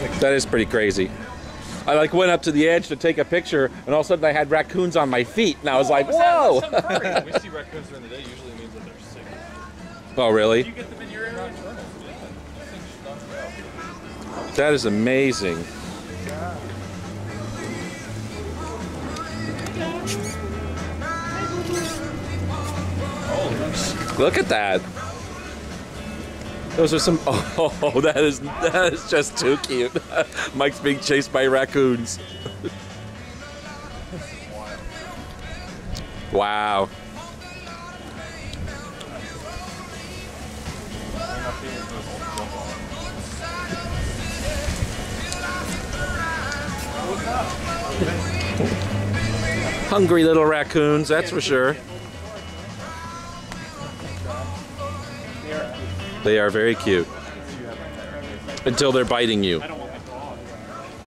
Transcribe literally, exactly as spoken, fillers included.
picture. That is pretty crazy. I like went up to the edge to take a picture, and all of a sudden I had raccoons on my feet, and I was like, whoa! We see raccoons during the day, usually means that they're sick. Oh, really? Do you get them in your area? That is amazing. Look at that. Those are some. Oh, that is that is just too cute. Mike's being chased by raccoons. Wow. Hungry little raccoons, that's for sure. They are very cute. Until they're biting you.